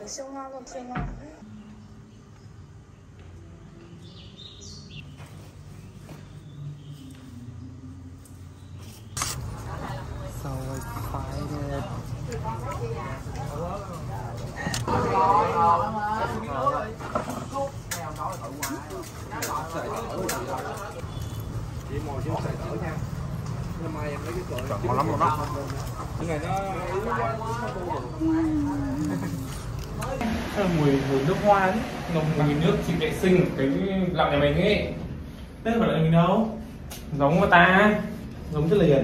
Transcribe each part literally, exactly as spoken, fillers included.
siêu ngon luôn, siêu ngon. So excited. Chị mồi chứ sợi đỡ nha. Hôm nay em lấy cái cội. Ngon lắm luôn đó. Cái này nó Cái mùi mùi nước hoa ấy, nồng mùi nước xịt vệ sinh cái lọ nhà mình ấy. Thế phải là mình đâu? Giống người ta, giống chứ liền.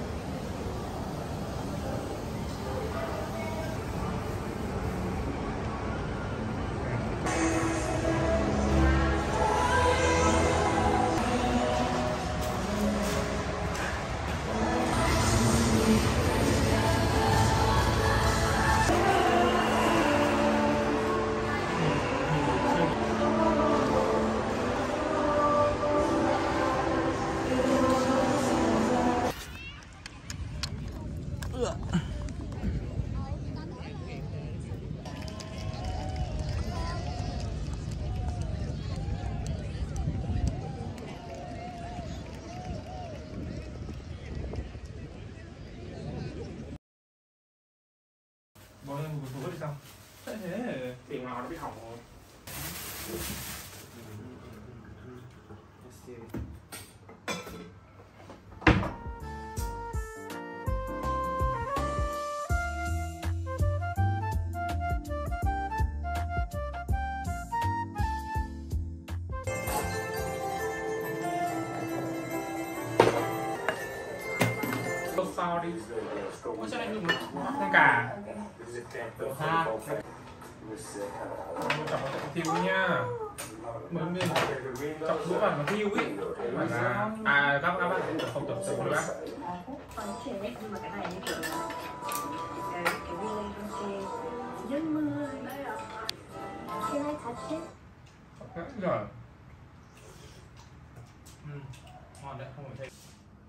Bọn em vừa vừa đi sao? Thế thế, tiền nào nó bị hỏng rồi. Sao đi? Ôi sao lại được một con cả? Ha. Chọc vào thiêu nha. Mới nên chọc đũa vào nó thiêu ấy. Phải là à các các bạn không tập sự nữa. Còn trẻ nhưng mà cái này như kiểu là cái cái delay trong xe giấc mơ đấy ạ. Can I touch it? Rồi. Ừ, ngon đấy, không phải thế.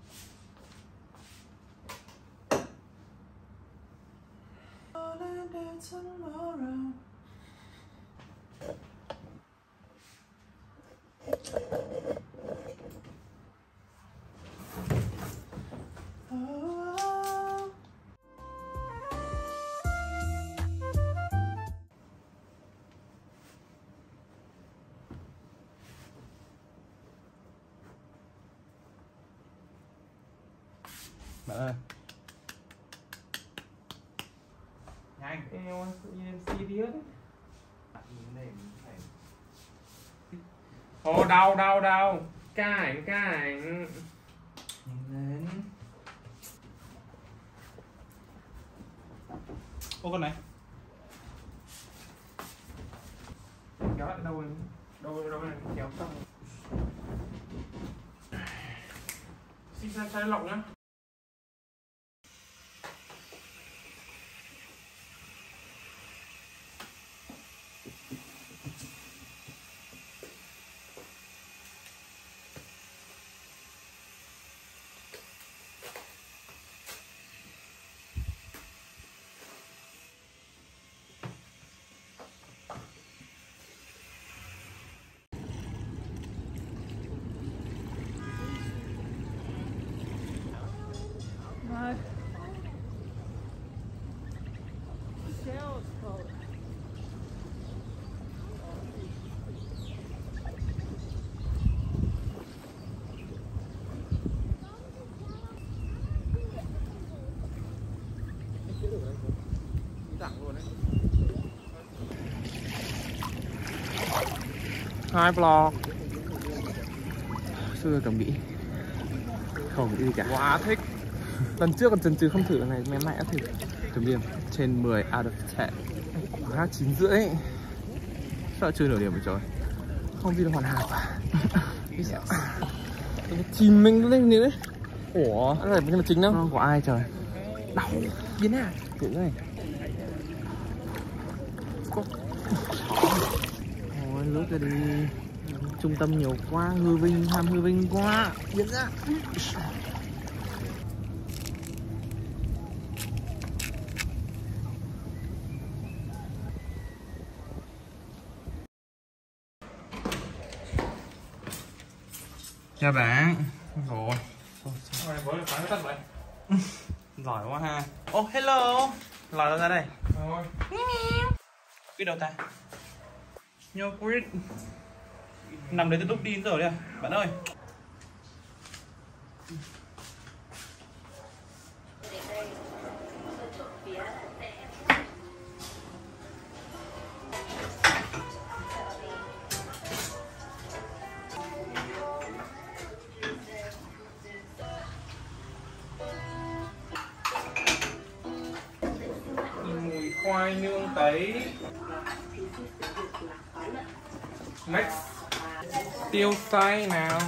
Bạn ơi. Nhanh, em em xí đi hết. Ồ đau đau đau. Ca ảnh ca ảnh. Lên. Ô con này. Kéo lại đâu rồi? Đâu đâu này kéo xong. Xin ra chai lọc nhá. Hai vlog. Xưa cầm bị không đi cả. Quá thích. Lần trước còn chần chừ không thử này, ngày nay đã thử. Chấm điểm trên mười out of ten. Quá chín rưỡi. Sợ chưa nửa điểm rồi trời. Không gì là hoàn hảo cả. Chìm mình lên như đấy. Ủa, cái này là chính đâu? Không có ai trời. Đau. Biến à? Tự này. Ôi, lướt ra đi. Trung tâm nhiều quá, hư vinh, ham hư vinh quá. Biến ra. Chào bạn. Rồi. Rồi bữa là phải tắt lại. Giỏi quá ha. Ô oh, hello. Lòi đâu ra đây? Rồi. Quýt đâu ta? Nhô quýt. Nằm đấy từ lúc đi đến giờ đây à? Bạn ơi. Mùi khoai nương tấy. Next. Tiêu xay nào.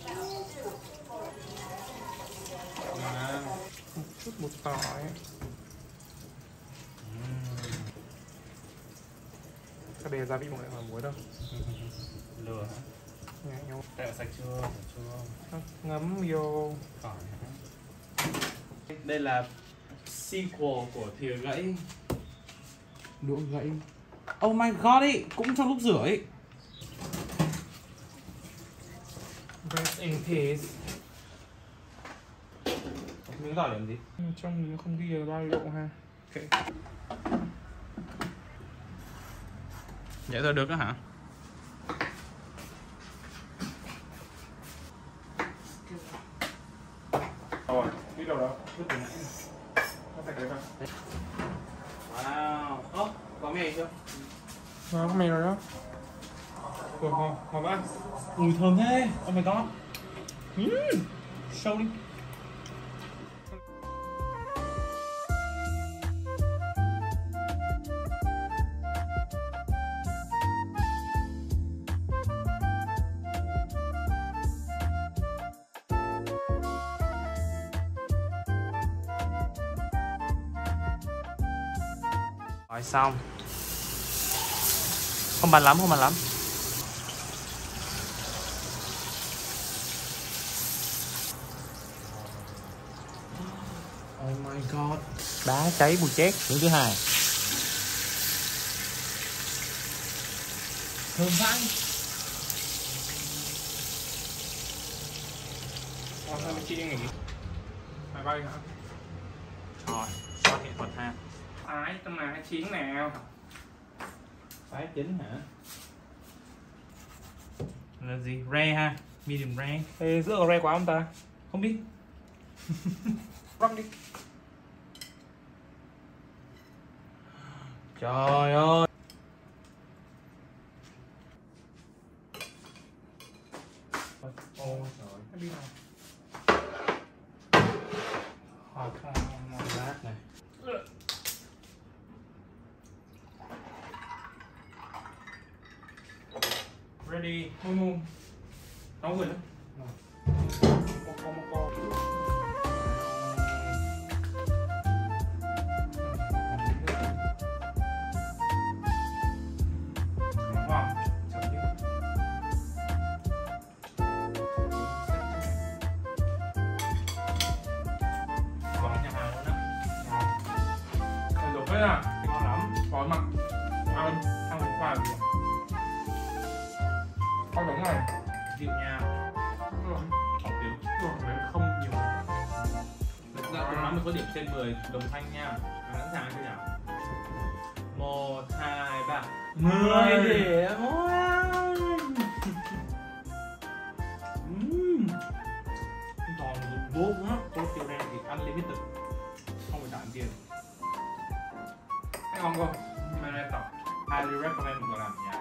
À, một chút bột tỏi. Cái đề gia vị mọi người hỏi muối đâu. Lừa hả? Nhẹ nhau. Tẹo sạch chưa? Sạch chưa? Ngấm vô. Tỏi hả? Đây là sequel của thìa gãy. Đũa gãy. Oh my god ý, cũng trong lúc rửa ấy. Rest in peace. Miếng tỏi làm gì? Trong nó không ghi là bao nhiêu độ ha. Ok. Vậy thôi được đó hả? Rồi, biết đâu đó. Biết từ nãy. Có sạch đấy không? Wow. Ơ, oh, có mì chưa? Nó có mì rồi đó. Ủa, ngon, ngon quá. Ui thơm thế. Oh my god. Mm. Sâu đi. Rồi xong. Không bàn lắm, không bàn lắm. Oh my god. Đá cháy bùi chét. Thứ thứ hai. Thơm vãi. Còn sao mình chi đi nghỉ? Phải bay hả? Rồi, shot nghệ thuật ha. Ái, tầm nào hai chín nào. Phái chín hả? Là gì? Rare ha? Medium rare. Ê, giữa có rare quá không ta? Không biết. Rắc đi. Trời ơi. Ôi trời, nó đi nào. Hot lát này. Ready, mum mum. Nấu người nữa. Một con một con. Wow, chậm đi. Còn nhà hàng luôn á. Rồi được đấy à, ngon lắm. Có mặt. Ăn, ăn một khoai gì. Có đúng này. Dịu nha. Học tiếng. Không nhiều. Thực ra cùng lắm mình có điểm trên mười đồng thanh nha. Mình sẵn sàng chưa nhỉ? Một, hai, ba. Mười điểm. Wow. Uhm. Còn vô á. Tôi tiêu đen thì unlimited. Không phải trả tiền. Cái ngon không? Mà này tập. Highly recommend mọi người làm nhà.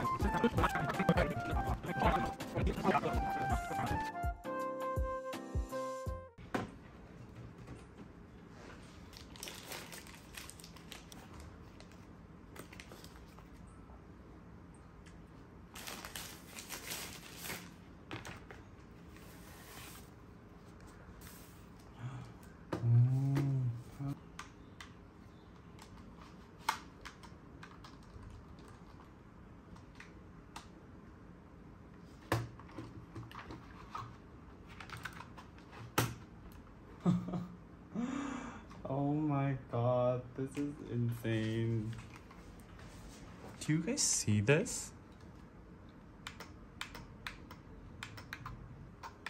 Oh my god, this is insane. Do you guys see this?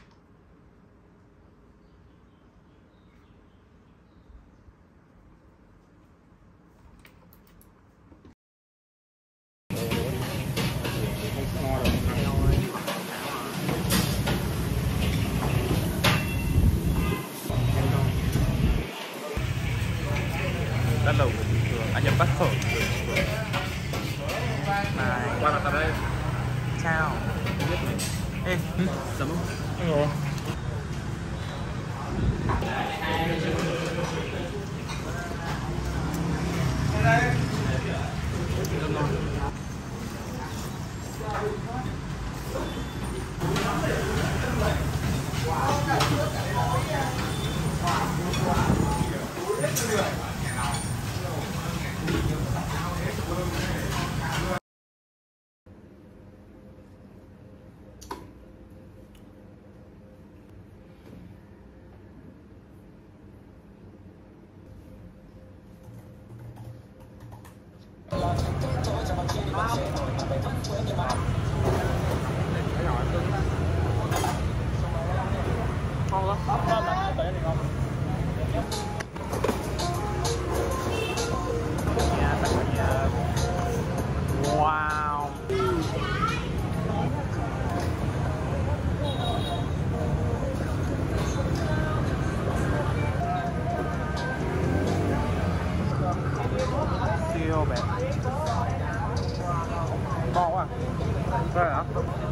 lẩu của chị Cường, à nhầm bát phở của chị Cường. Này, Qua mặt ở đây. chào. Ê, Sấm không? Đúng rồi. wow. Siêu đẹp. To quá. Đây hả?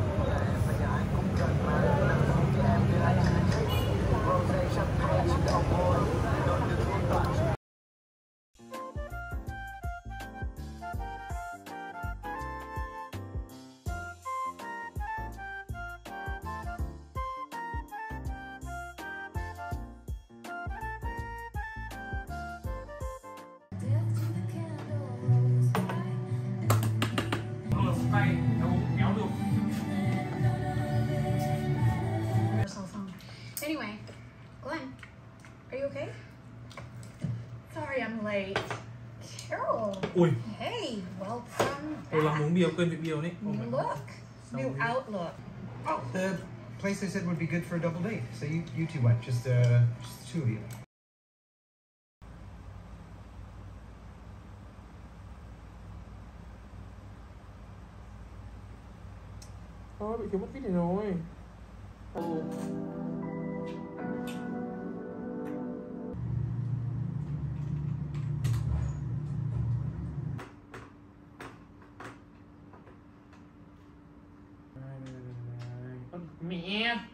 Tay đâu kéo được. Cell phone. Anyway, Glenn, are you okay? Sorry I'm late. Carol. Ui, Hey, welcome tôi là back. uống bia quên bị bia đấy. New look, new outlook. Oh, the place I said would be good for a double date. So you, you two went, just, uh, just the two of you. Thôi bị thiếu mất vít này rồi. Ừ. Mẹ